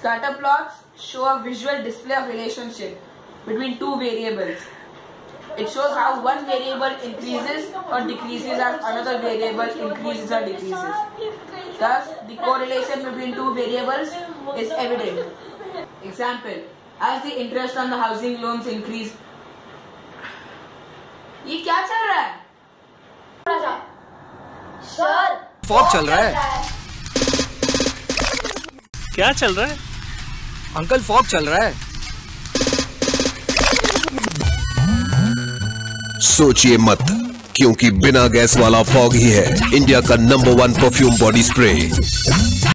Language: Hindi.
Scatter plots show a visual display of relationship between two variables. It shows how one variable increases or decreases as another variable increases or decreases. Thus, the correlation between two variables is evident. Example, as the interest on the housing loans increase. ये क्या चल रहा है? सर फॉग चल रहा है। क्या चल रहा है? अंकल फॉग चल रहा है। सोचिए मत, क्योंकि बिना गैस वाला फॉग ही है इंडिया का नंबर 1 परफ्यूम बॉडी स्प्रे।